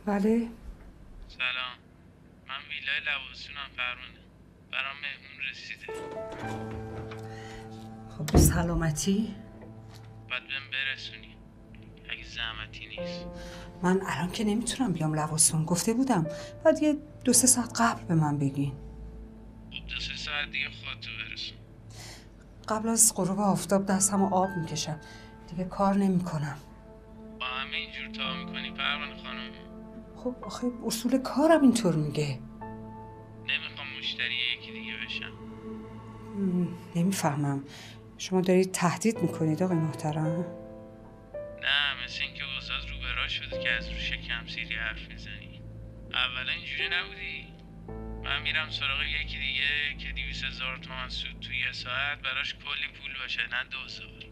بله. سلام، من ویلای لواسونم فرمانه، برام مهمون رسیده. خب به سلامتی؟ باید بهم برسونی اگه زحمتی نیست. من الان که نمیتونم بیام لواسون، گفته بودم بعد یه 2-3 ساعت قبل به من بگین. خب 2-3 ساعت دیگه خودتو برسون. قبل از غروب آفتاب دستمو آب میکشم، دیگه کار نمیکنم. با همه اینجور تا میکنی پروانه خانم؟ خب آخه اصول کارم اینطور میگه. نمیخوام مشتری یکی دیگه بشم. نمیفهمم، شما دارید تهدید میکنید آقای محترم؟ نه، مثل اینکه واسه روبرا شده که از رو شکم سیری حرف میزنی. اولا اینجوری نبودی. من میرم سراغ یکی دیگه که 200,000 تومان سود توی یه ساعت براش کلی پول باشه، نه 2 سال.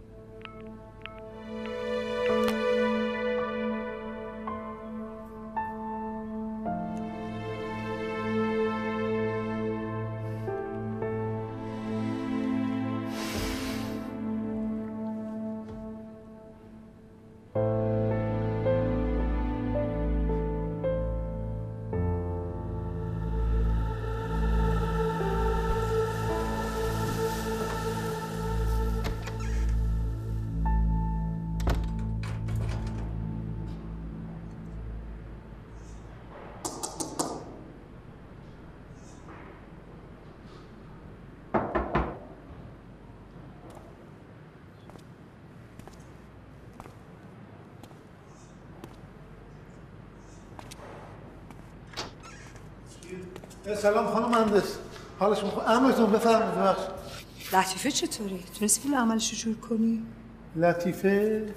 سلام خانم مهندس، حالشون خوب؟ امرتون بفرمایید. ببخش. لطیفه چطوری؟ تونستی پول عملش رو جور کنی؟ لطیفه؟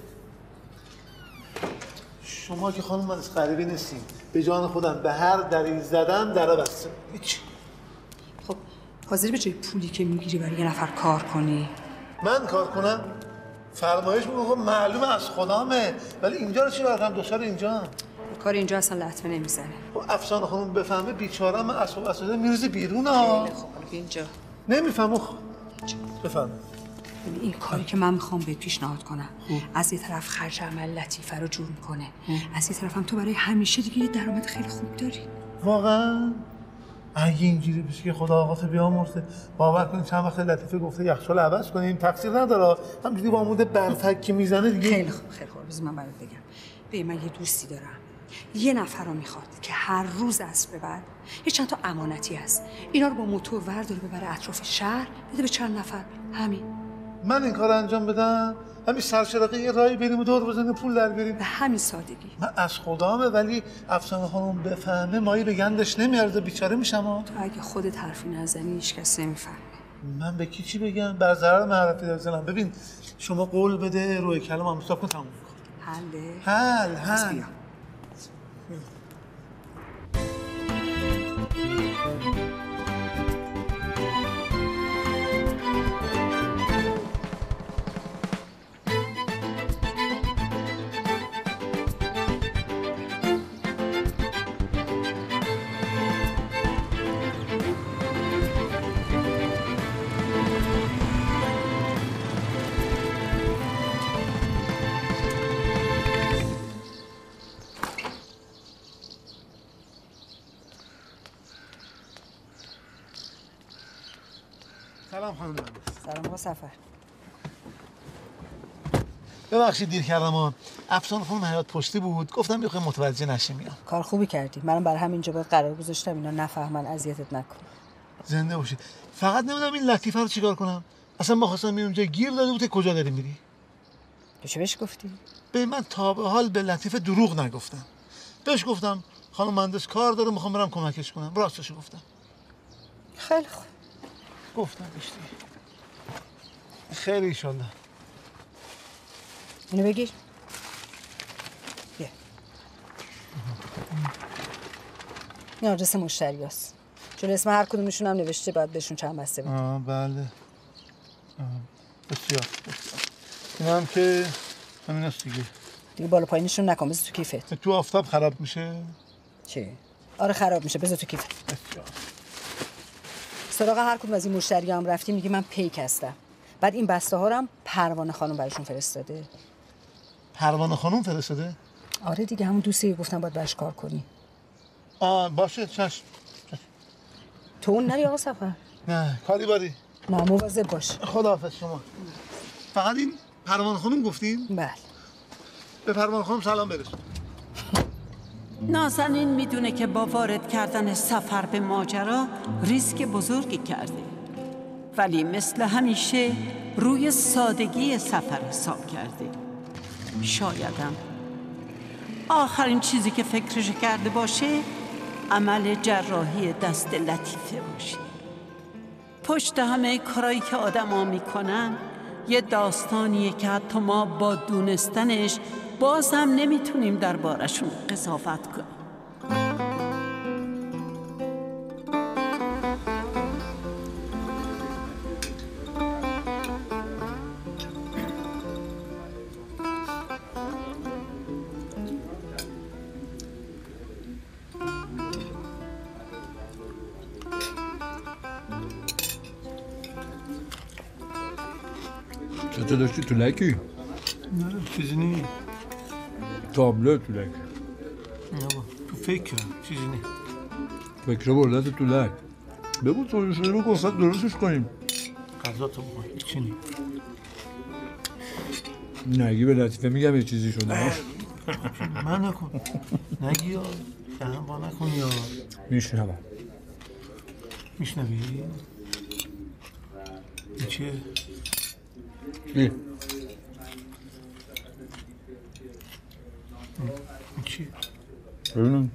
شما که خانم مهندس غریبی نیستین، به جان خودم به هر دری زدن دره بسته. هیچ. خب حاضری به جای پولی که میگیری برای یه نفر کار کنی؟ من کار کنم؟ فرمایش میگم معلومه از خدامه، ولی اینجا رو چی برکنم؟ دوشار اینجا کار اینجا اصلا لطمه نمیزنه. افسانه خانم بفهمه بیچاره من اساسا میرزه بیرون ها. خیلی خوب، اینجا نمیفهمه. بفهم. این کاری که من میخوام بهت پیشنهاد کنم، از یه طرف خرج عمل لطیفه رو جور میکنه، از یه طرف هم تو برای همیشه دیگه یه درآمد خیلی خوب داری. واقعا اگه اینجوری بشه که خدا آقاتو بیامرزه، باور کنید چند وقت لطیفه گفته یخچال عوض کنیم، تقصیر نداره، همینجوری با عمود برفک که میزنه دیگه. خیلی خوب خیلی خوب، بذار من برات بگم. من یه دوستی دارم، یه نفر رو میخواد که هر روز عصر به بعد یه چند تا امانتی هست، اینا رو با موتور ورداره ببره اطراف شهر، بده به چند نفر. همین. من این کار انجام بدم؟ همین سرچرقه یه راهی بریم و دور بزنیم پول در بیاریم؟ به همین سادگی. من از خدامه، ولی افسانه خانم بفهمه مایی به گندش نمیارزه، بیچاره میشم. تو اگه خودت حرفی نزنی هیچ کس نمیفهمه. من به کی چی بگم؟ بر ضرر معرفی بزنم. ببین شما قول بده روی کلام حساب کن، تموم کن. حله. حل. سلام خانم. سلام آقا سفر. ببخشید دیر کردم. افسانه خانم حیات پشتی بود، گفتم بخوام متوجه نشی میام. کار خوبی کردی. منم برای همینجا باید قرار گذاشتم اینا نفهمن، اذیتت نکن. زنده باشید. فقط نمیدونم این لطیفه رو چیکار کنم. اصلا ما خواستم میام اونجا گیر داده بود. کجا داری میری؟ چه بهش گفتی؟ به من تا به حال به لطیفه دروغ نگفتم. بهش گفتم خانم مهندس کار داره، میخوام برم کمکش کنم. راستش گفتم. خیلی خوب. گفتم بهش. خیلی ان شاءالله. اینو بگیر. بیا. این آدرس مشتریاست. چون اسم هر کدومشون هم نوشته، باید بهشون چند بسته بدی. بله. بسیار. این هم که همین است دیگه بالا پایینشون نکن، بذار تو کیفت. تو آفتاب خراب میشه؟ چی؟ آره خراب میشه، بذار تو کیفت. بسیار. سراغ هر کدوم از این مشتری هم رفتیم میگی من پیک هستم. بعد این بسته ها رو هم پروانه خانم براشون فرستاده. پروانه خانم فرستاده؟ آره دیگه، همون دوستی گفتم باید باش کار کنی. باشه چشم. تو اون نری آقا سفر؟ نه کاری باری. نه مواظب باش. خداحافظ شما. فقط این پروان خانم گفتیم؟ بله. به پروان خانم سلام برسون. نازنین میدونه که با وارد کردن سفر به ماجرا ریسک بزرگی کرده، ولی مثل همیشه روی سادگی سفر حساب کرده. شایدم آخرین چیزی که فکرش کرده باشه عمل جراحی دست لطیفه باشه. پشت همه کارایی که آدم میکنن یه داستانیه که حتی ما با دونستنش باز هم نمیتونیم دربارشون قضاوت کنیم. چطور داشتی تولکی؟ نه چیزی نی. تابلو تولک. نه تو فکرم چیزی نی. فکر بردت تولک. بگو تو شروع کن فقط درستش کنیم. غذا تو بخور هیچی نی. نگی به لطیفه میگم یه چیزی شده. من نکن. نگی یا دهن با نکن یا میشنوم. میشنوی؟ این چیه؟ چی؟ این چیه؟ ببینم.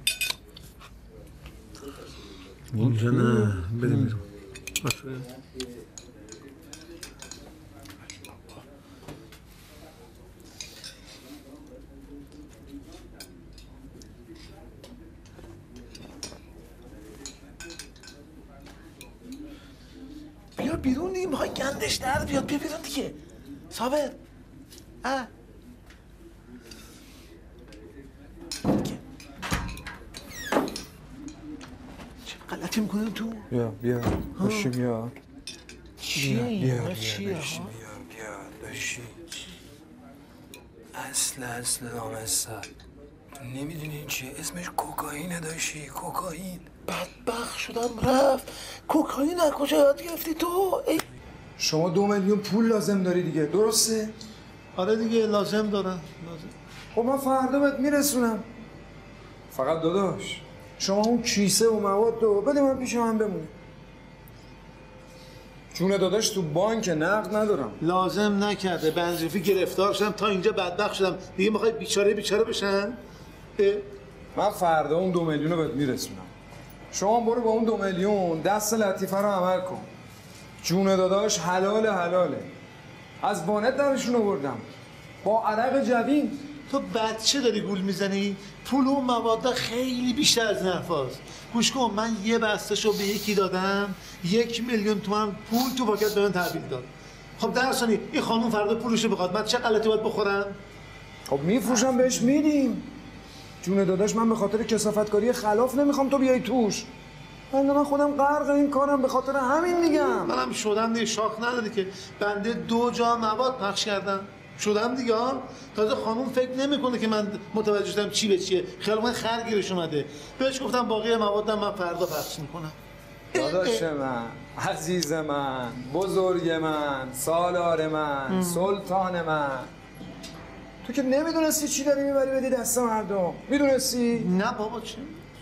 اینجا نه بده بیرون. باشه. بیا بیرون دیگه، میخوای گندش در بیاد. بیا بیرون دیگه صابر. چه غلطی میکنیم تو؟ بیا داشتی بیا. چیه این؟ بیا چیه؟ داشتی. اصل نامستر نمیدونی چیه اسمش؟ کوکائینه داشتی. کوکائین. بدبخت شدم رفت. کوکائین از کجا یاد گرفتی تو؟ شما 2 میلیون پول لازم داری دیگه، درسته؟ آره دیگه لازم دارم. خب من فردا بهت میرسونم. فقط داداش شما اون کیسه و مواد رو بده من پیش من بمونه. جون داداش تو بانک نقد ندارم. لازم نکرده. بنزیفی گرفتار شدم تا اینجا بدبخت شدم دیگه. میخوای بیچاره بشن؟ من فردا اون 2 میلیون رو بهت میرسونم. شما برو با اون 2 میلیون دست لطیفه رو عمل کن. جون داداش حلاله. از وانت درشون آوردم با عرق جوین. تو بچه داری گول میزنی؟ پول و مواد خیلی بیشتر از این حرفاست. گوش کن، من یه بسته‌شو به یکی دادم 1 میلیون تومان پول تو پاکت به من تحویل داد. خب در ثانی این خانم فردا پولشو بخواد، من چه غلطی باید بخورم؟ خب میفروشم بهش میدیم. جون داداش من به خاطر کثافتکاری خلاف نمیخوام تو بیای توش. من خودم غرق این کارم، به خاطر همین میگم. منم شدم دیگه. شاخ نداره که بنده 2 جا مواد پخش کردم. شدم دیگه. تازه خانوم فکر نمیکنه که من متوجه شدم چی به چیه. خیلی من خرگیرش اومده. بهش گفتم باقی موادم من فردا پخش میکنم. داداش من، عزیز من، بزرگ من، سالار من، سلطان من. تو که نمیدونستی چی داری میبری بدی دست مردم. میدونستی؟ نه بابا چی؟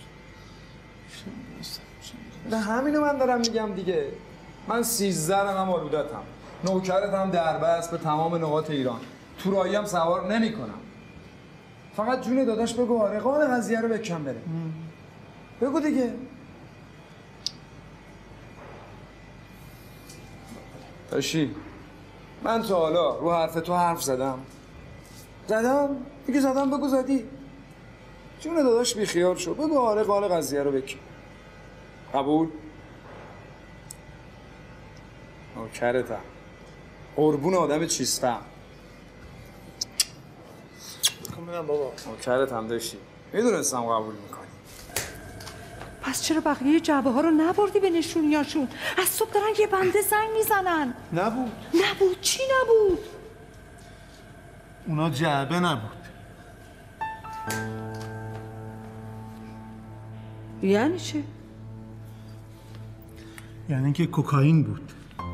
نه همینو من دارم میگم دیگه. من 13 رقم آلودتم. نوکرتم دربست به تمام نقاط ایران. تورایی هم سوار نمی کنم. فقط جون داداش بگو آرقان قضیه رو بکن بره. بگو دیگه. داشتی من تا حالا رو حرف تو حرف زدم دیگه زدم. بگو زدی. جون داداش بی خیال شو. بگو آرقان قضیه رو بکن. قبول؟ نوکرتم. قربون آدم چیستم. میرم بابا. نوکرتم داشتی. میدونستم قبول میکنی. پس چرا بقیه جعبه ها رو نبردی به نشونیاشون؟ از صبح دارن یه بنده زنگ میزنن. نبود چی نبود؟ اونا جعبه نبود. یعنی چه؟ یعنی اینکه کوکائین بود.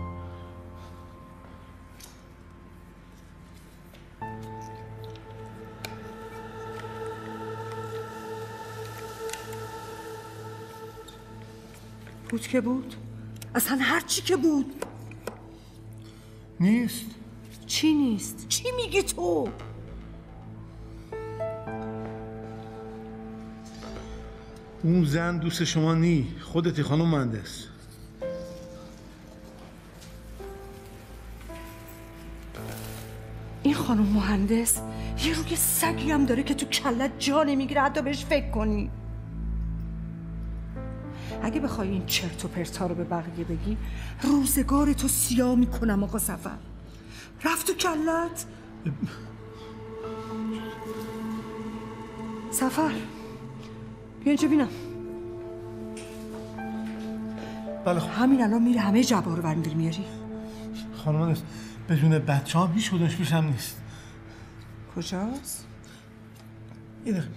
بود که بود؟ اصلا هر چی که بود نیست. چی نیست؟ چی میگی تو؟ اون زن دوست شما نی، خودتی خانم مهندس. این خانم مهندس یه روی سگی هم داره که تو کلت جا نمیگیره حتی بهش فکر کنی. اگه بخوای این چرت و پرتا رو به بقیه بگی روزگار تو سیاه میکنم آقا سفر. رفت تو کلت؟ سفر بیا اینجا بینم. بله همین الان میره همه جبا رو برمی‌داری میاری. خانم مهندس بدون بچه هم هیچ کدومش پیشم نیست. کجاست؟ یه دقیقه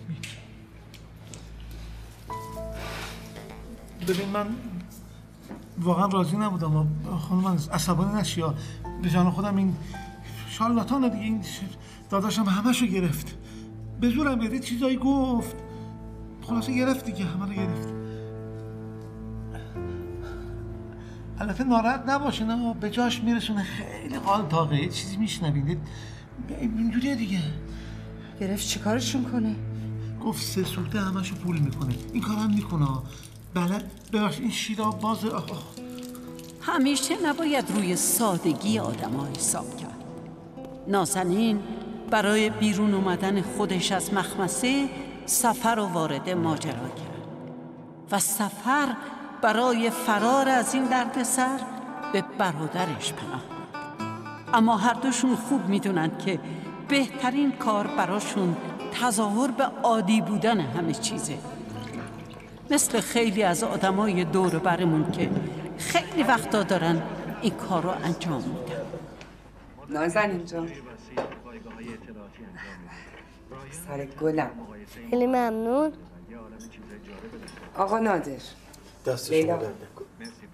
ببین من واقعا راضی نبودم خانم مهندس، عصبانی نشی یا به جان خودم این شارلاتانه دیگه، این داداشم همشو گرفت، به زورم بیاد چیزایی گفت، خلاصه گرفت دیگه، همه رو گرفت. البته ناراحت نباشین ها، به جاش میرسونه خیلی قال تاقه، یه چیزی میشنوید اینجوریه دیگه. گرفت چیکارشون کنه؟ گفت 3 سوخته همشو پول میکنه، این کارم میکنه. بله ببخش این شیرا باز همیشه نباید روی سادگی آدم‌ها حساب کرد. نازنین برای بیرون اومدن خودش از مخمسه سفر رو وارد ماجرا کرد و سفر برای فرار از این دردسر به برادرش پناه برد. اما هر دوشون خوب میدونن که بهترین کار براشون تظاهر به عادی بودن همه چیزه، مثل خیلی از آدمای دور برمون که خیلی وقتا دارن این کار رو انجام میدن. نازنین جان سر گلم، خیلی ممنون. آقا نادر. دست لیلا. شما درد نکن.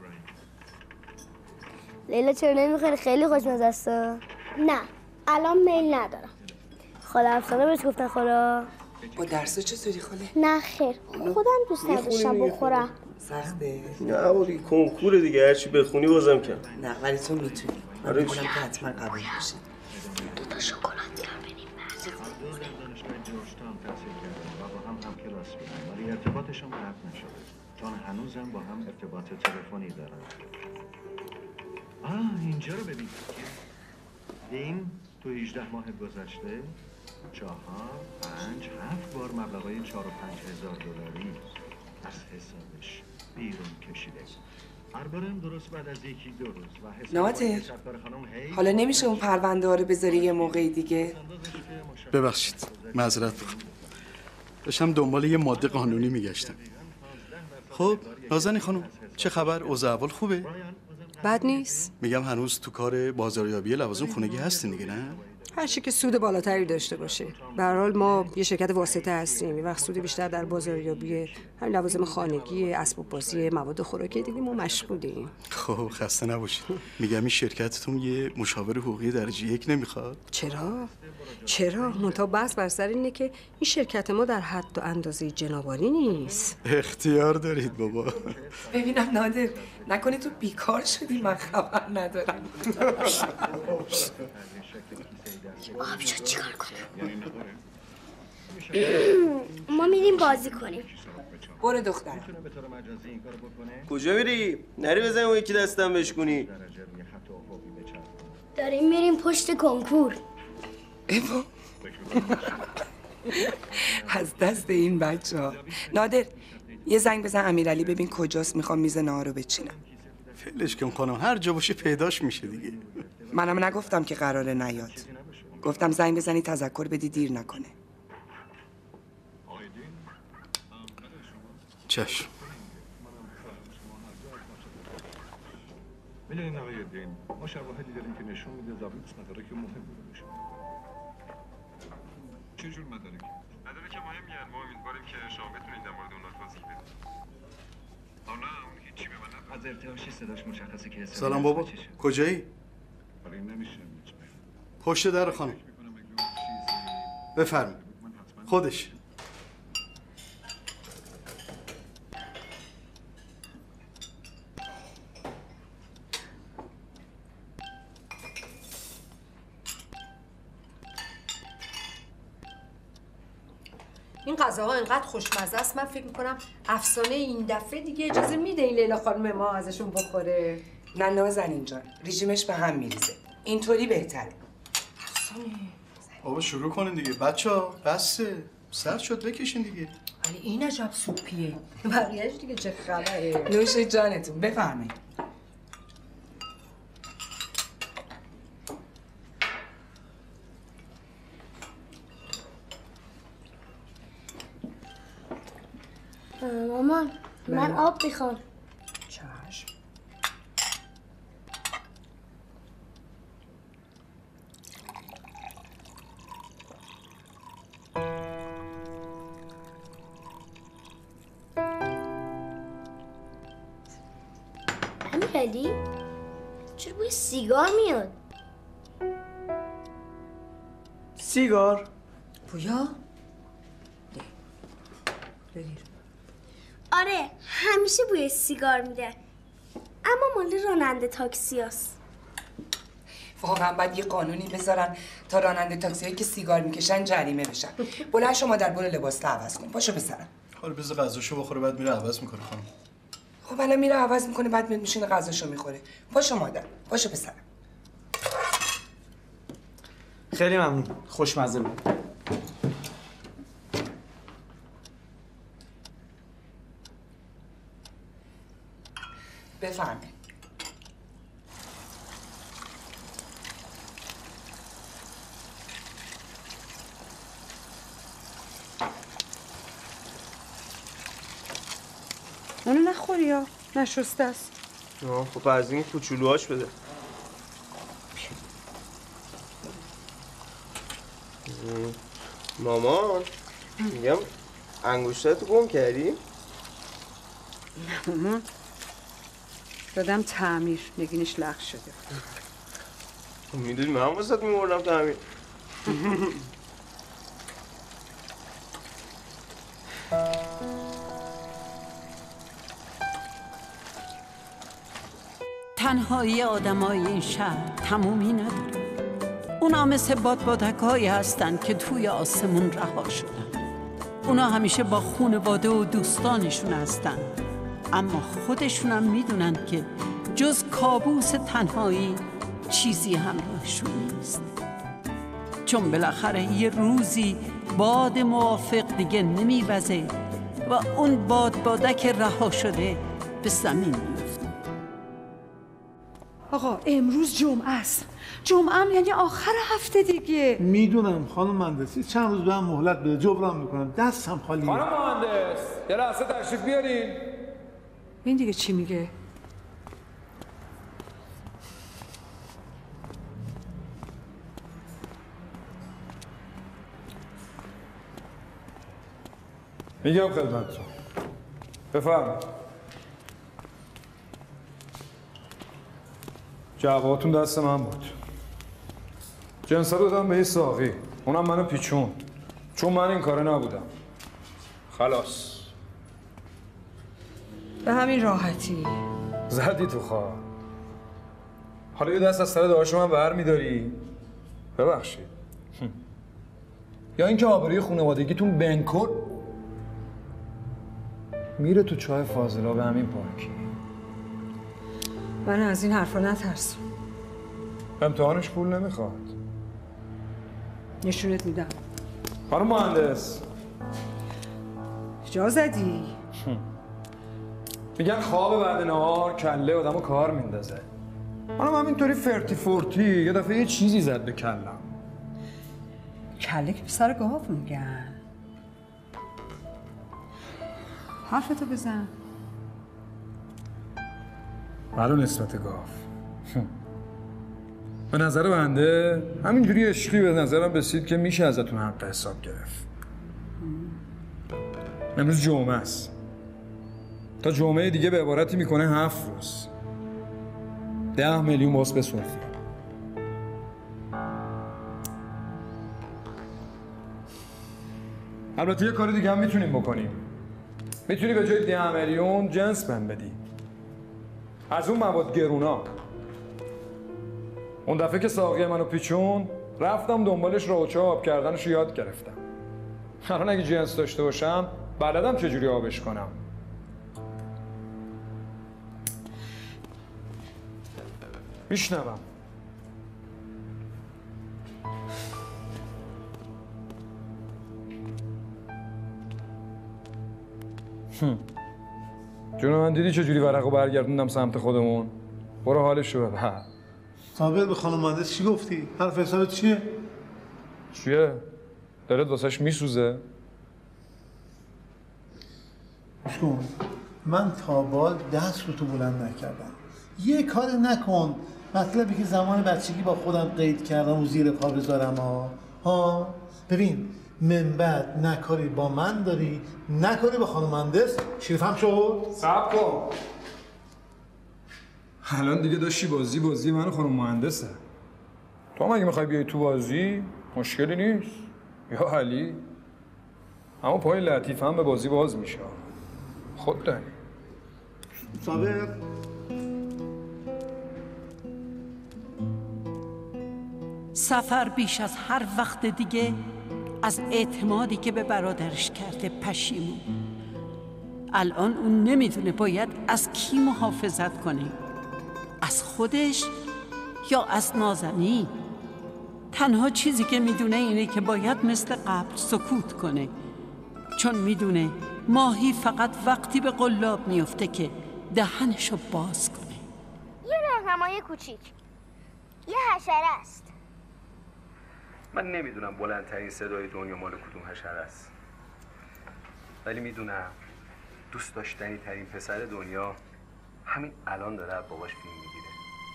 لیلا چرا نمیخوری؟ خیلی خوشمزه است. نه الان میل ندارم. خاله افسانه بهش گفتن خدا. با درسا چطوری خاله؟ نه خیر خودم دوست نداشتم بخورم. سخته؟ نه ولی کنکور دیگه، هرچی بخونی بازم کم. نه ولی تو میتونی. من آره. میکنم که حتما قبول بشی. 2 شکلات هم بریم. و با هم کلاس بودن ولی ارتباطشون قطع نشده چون هنوزم با هم ارتباط تلفنی دارن. اینجا رو ببین. این تو 18 ماه گذشته 4 5 7 بار مبلغای 4 و 5 هزار دلاری از حسابش بیرون کشیده. هر بارم درست بعد از 1-2 روز و حساب نادر حالا نمیشه اون پرونده ها رو بذاری یه موقعی دیگه؟ ببخشید معذرت بخوام، داشتم دنبال یه ماده قانونی میگشتم. خب نازنین خانم چه خبر؟ اوضاع احوال خوبه؟ بد نیست. میگم هنوز تو کار بازاریابی لوازم خونگی هستین دیگه نه؟ هر چی که سود بالاتری داشته باشه. به هر حال ما یه شرکت واسطه هستیم، یه وقت سود بیشتر در بازاریابی همین لوازم خانگی، اسباب بازی، مواد خوراکی دیدیم ما مشغولیم. خب خسته نباشید. میگم این شرکتتون یه مشاور حقوقی درجه 1 نمیخواد؟ چرا؟ منتها بحث بر سر اینه که این شرکت ما در حد و اندازه جنابالی نیست. اختیار دارید بابا. ببینم نادر نکنی تو بیکار شدی من خبر ندارم. آب شد چیکار کنم؟ ما میریم بازی کنیم. برو دخترم. کجا میری؟ نری بزنی اون یکی دستم بشکنی. داریم میریم پشت کنکور. از دست این بچه ها. نادر یه زنگ بزن امیرعلی ببین کجاست، میخوام میز نهار رو بچینم. فلش کن خانم، هر جا باشه پیداش میشه دیگه. منم نگفتم که قراره نیاد، گفتم زنگ بزنی تذکر بدی دیر نکنه. چشم. میدونین آقای دین ما شواهدی داریم که نشون میده زابیتس مدارک مهم بوده باشه. چه جور مدارکی؟ مدارک که مهمی ما امیدواریم که شما بتونید در مورد اونا توضیح بدید. نه اون هیچی به من از ارتعاشی صداش مشخصه که سلام بابا، کجایی؟ ولی نمیشه پشت در خانم. بفرمایید. خودش. این غذاها اینقدر خوشمزه است، من فکر میکنم افسانه این دفعه دیگه اجازه میده این لیلا خانم ما ازشون بخوره. نه نازنین جان، رژیمش به هم میریزه. اینطوری بهتره. بابا شروع کنین دیگه بچه‌ها، بسه. سر شد بکشین دیگه. ولی این عجب سوپیه. بقیه‌اش دیگه چه خبره؟ نوش جانتون، بفرمایید. مامان من آب میخوام. چشم. امیرعلی چرا بوی سیگار میاد؟ سیگار؟ بویا؟ بگیر. آره همیشه بوی سیگار میده، اما مال راننده تاکسی هست. واقعا باید یه قانونی بذارن تا راننده تاکسی‌هایی که سیگار میکشن جریمه بشن. بلند شما در برو لباس عوض کن. پاشو بسرم. حالا بذار غذاشو بخوره بعد میره عوض میکنه خانم. خب الان میره عوض میکنه بعد میاد میشینه غذاشو میخوره. پاشو مادر. پاشو پسرم. خیلی ممنون، خوشمزه بود. بفرمایید. اونو نخوری یا نشسته است. خب از این کوچولوهاش بده. مامان میگم انگشتاتو گم کردی؟ نه مامان دادم تعمیر، نگینش لغ شده. میدونی من واسه میبردم تعمیر. تنهایی آدمای این شهر تمومی نداره. اونا مثل بادبادک‌هایی هستن که توی آسمون رها شدن. اونا همیشه با خانواده و دوستانشون هستن، اما خودشونم میدونن که جز کابوس تنهایی چیزی همراهشون نیست. چون بالاخره یه روزی باد موافق دیگه نمیوزه و اون بادبادک رها شده به زمین میفته. آقا امروز جمعه است. جمعه هم یعنی آخر هفته دیگه. میدونم خانم مهندسی، چند روز به هم مهلت بده، جبران میکنم، دستم خالیه. خانم مهندس یه لحظه تشریف بیارین. این دیگه چی میگه؟ میگم خدمتتون. بفرمایید. جوابتون دست من بود. جنسا رو دادم به یه ساقی، اونم منو پیچون، چون من این کاره نبودم. خلاص. به همین راحتی. زدی تو خواه. حالا یه دست از سر دعاش من بر میداری؟ ببخشید. یا اینکه آبروی خانوادگیتون بنکن میره تو چای فاضلا به همین پاکی. من از این حرفا نترسون. امتحانش پول نمیخواد. نشونت میدم. خانم مهندس جا زدی. میگن خواب بعد نهار کله آدمو کار میندازه. منم همینطوری فرتی فورتی یه دفعه یه چیزی زد به کلم. کله که سر گاو میگن. حرفتو بزن. معلو نسبت گاو. به نظر بنده همینجوری عشقی به نظرم رسید که میشه ازتون حق حساب گرفت. امروز جمعه است. تا جمعه دیگه به عبارتی میکنه 7 روز. 10 میلیون باز به صرفی. البته یه کار دیگه هم میتونیم بکنیم. میتونی به جای 10 میلیون جنس بهم بدی. از اون مواد گرونا. اون دفعه که ساقی منو پیچون رفتم دنبالش راوچه آب کردنش رو یاد گرفتم. الان اگه جنس داشته باشم بلدم چجوری آبش کنم. میشنوم. جون من دیدی چجوری ورقو برگردوندم سمت خودمون؟ برو حالشو ببر. صابر به خانم مهندس چی گفتی؟ حرف حسابت چیه؟ چیه؟ دلت واسش میسوزه؟ گوش کن، من تا بال دست رو تو بلند نکردم. یه کار نکن مطلبی که زمان بچگی با خودم قید کردم و زیر پا بذارم ها. ببین من بعد نه کاری با من داری نه کاری با خانم مهندس. شیرفهم شد؟ صبر کن. الان دیگه داشتی بازی من و خانم مهندسه. تو هم اگه میخوای بیای تو بازی مشکلی نیست یا علی. اما پای لطیف هم به بازی باز میشه. خود داری. صابر سفر بیش از هر وقت دیگه از اعتمادی که به برادرش کرده پشیمون. الان اون نمیدونه باید از کی محافظت کنه، از خودش یا از نازنین. تنها چیزی که میدونه اینه که باید مثل قبل سکوت کنه، چون میدونه ماهی فقط وقتی به قلاب میفته که دهنشو باز کنه. یه راهنمای کوچیک، یه حشره است. من نمیدونم بلندترین صدای دنیا مال کدوم حشره است، ولی میدونم دوست داشتنی ترین پسر دنیا همین الان داره از باباش فیلم میگیره.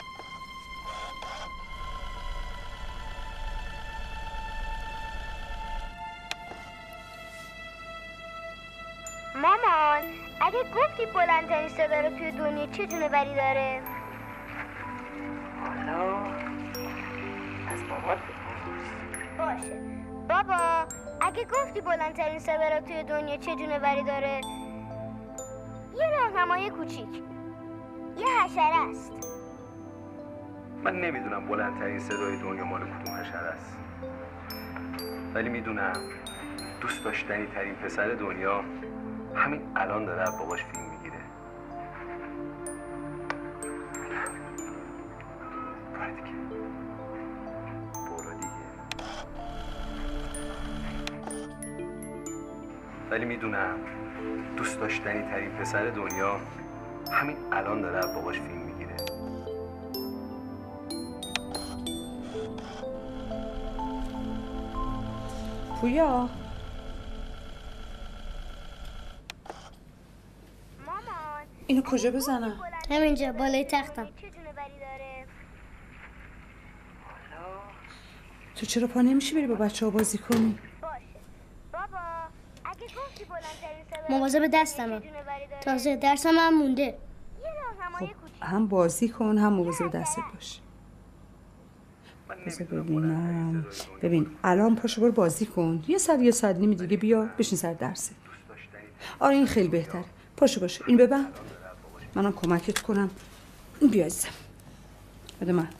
مامان اگه گفتی بلندترین صدا رو توی دنیا چه جونوری داره؟ حالا از بابات باشه. بابا اگه گفتی بلندترین صدا رو توی دنیا چه جونوری داره؟ یه راهنمای کوچیک، یه حشره است. من نمیدونم بلندترین صدای دنیا مال کدوم حشره است، ولی میدونم دوست داشتنی ترین پسر دنیا همین الان داره از باباش فیلم میگیره. برو دیگه. ولی میدونم دوست داشتنی ترین پسر دنیا همین الان داره از باباش فیلم میگیره. پویا مامان اینو کجا بزنم؟ همینجا بالای تختم. تو چرا پا نمیشی بری با بچه ها بازی کنی؟ بابا اگه گفتی بلندترین صدا مواظب دستمه، تازه درسم هم مونده. خب هم بازی کن هم مواظب دستت باش. ببین الان پاشو برو بازی کن، یه ساعت نیم دیگه بیا بشین سر درست. آره این خیلی بهتره. پاشو باشه این ببند منم کمکت کنم. بیا عزیزم بده من.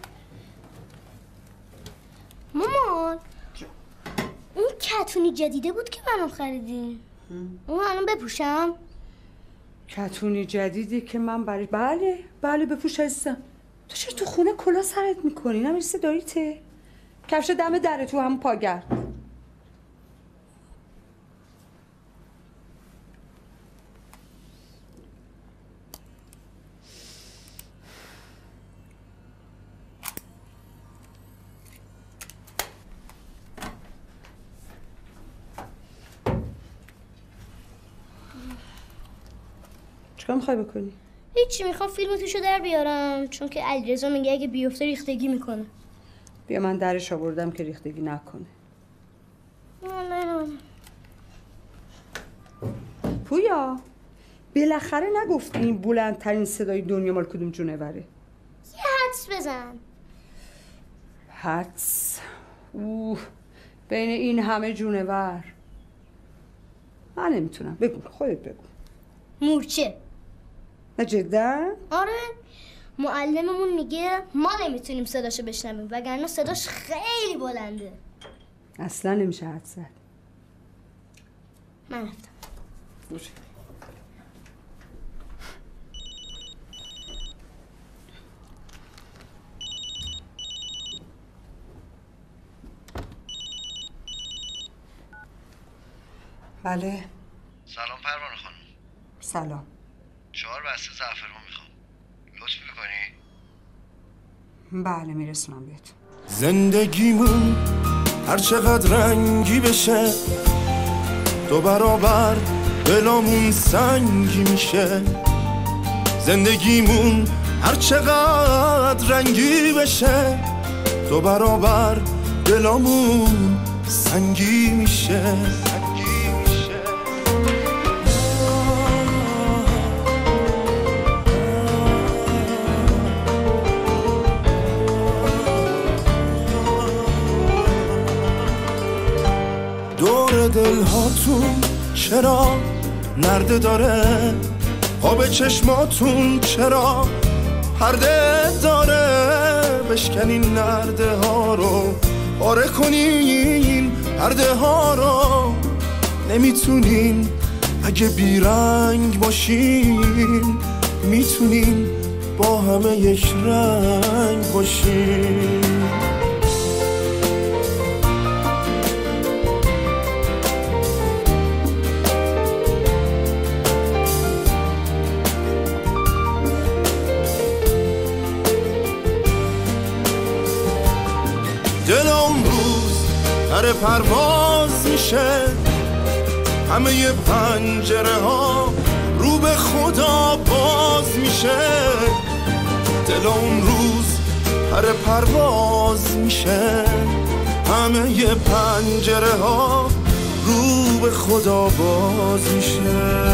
مامان اون کتونی جدیده بود که منم خریدیم، اون الان بپوشم؟ کتونی جدیدی که من برای بله بپوش عزیزم. تو چرا تو خونه کلا سرت میکنی؟ نمیرسه داییته؟ کفش دم دره تو همون پاگرد. چیکار میخوای بکنی؟ هیچی، میخوام فیلم توشو در بیارم چون که علیرضا میگه اگه بیفته ریختگی میکنه. بیا من درش آوردم که ریختگی نکنه. نه پویا بالاخره نگفتی این بلندترین صدای دنیا مال کدوم جونوره؟ یه حدس بزن. حدس؟ بین این همه جونور من نمیتونم. بگو، خودت بگو. مورچه. نه جدا؟ آره، معلممون میگه ما نمیتونیم صداشو بشنویم وگرنه صداش خیلی بلنده. اصلا نمیشه حدس زد. من رفتم. بله. سلام پروانه خانم. سلام. 4 بسته زعفران میخوام. لطف میکنی؟ بله میرسونم بهت. زندگیمون هر چقدر رنگی بشه 2 برابر دلامون سنگی میشه. زندگیمون هر چقدر رنگی بشه 2 برابر دلامون سنگی میشه. دور دلهاتون چرا نرده داره؟ آب چشماتون چرا پرده داره؟ بشکنین نرده ها رو، پاره کنین پرده ها رو. نمیتونین اگه بیرنگ باشین، میتونین با همه یک رنگ باشین. دلم روز در پرواز میشه، همه پنجره ها رو به خدا باز میشه. دلم روز در پرواز میشه، همه پنجره ها رو به خدا باز میشه.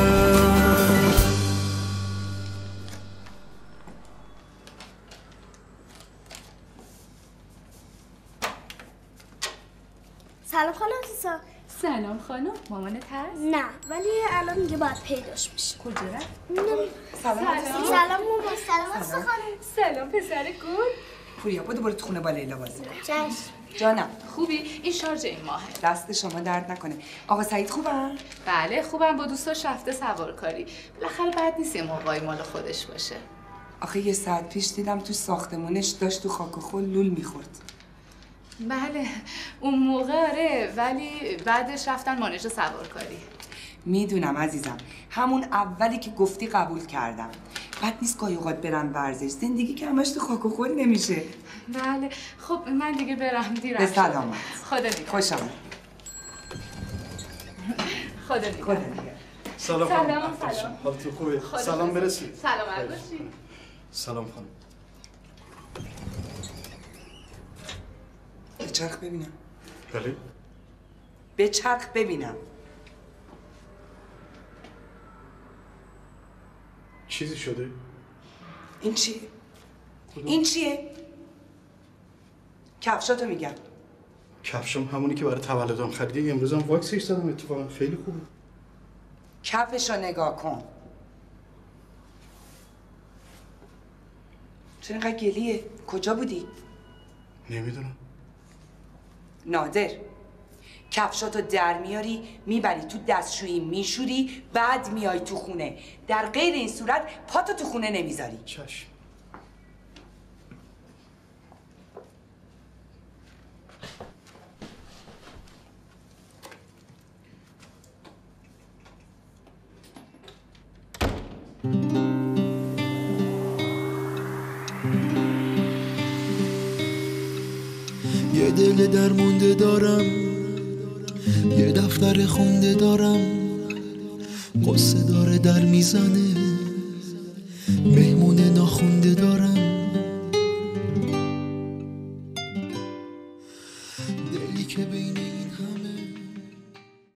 سلام خانم زیسا. سلام خانم، مامانت هست؟ نه، ولی الان میگه باید پیداش بشه. کجا رفت؟ سلام مامان. سلام خانم. سلام پسر گل. پوریا بودو برو تو خونه با لیلا بازی کن. چشم. جانم. خوبی؟ این شارژ این ماهه. دست شما درد نکنه. آقا سعید خوبن؟ بله خوبم، با دوستاش رفته سوارکاری. بالاخره بد نیست یه موقعی مال خودش باشه. آخه 1 ساعت پیش دیدم تو ساختمونش داشت تو خاک و خل لول میخورد. بله اون موقع آره، ولی بعدش رفتن مانیج سوارکاری. میدونم عزیزم، همون اولی که گفتی قبول کردم. بد نیست گاهی اوقات برم ورزش، زندگی که همش تو خاک و خل نمیشه. بله خب من دیگه برم، دیرم به سلامت. خدا نگهدار. خوش آمد. خدا نگهدار. سلام سلام. حالتون خوبه؟ سلام برسید. سلام باشی. سلام خانم. بچرخ ببینم. بله؟ بچرخ ببینم. چیزی شده؟ این چیه؟ این چیه؟ کفشاتو میگم. کفشم همونی که برای تولدم خریدی، امروز هم واکسش زدم، اتفاقا خیلی خوبه. کفشو نگاه کن. چرا اینقدر گلیه؟ کجا بودی؟ نمیدونم. نادر، کفشاتو در میاری میبری تو دستشویی میشوری، بعد میای تو خونه. در غیر این صورت پاتو تو خونه نمیذاری. چشم. یه دل درمونده دارم، یه دفتر خونده دارم، قصه داره در میزنه، مهمون ناخونده دارم،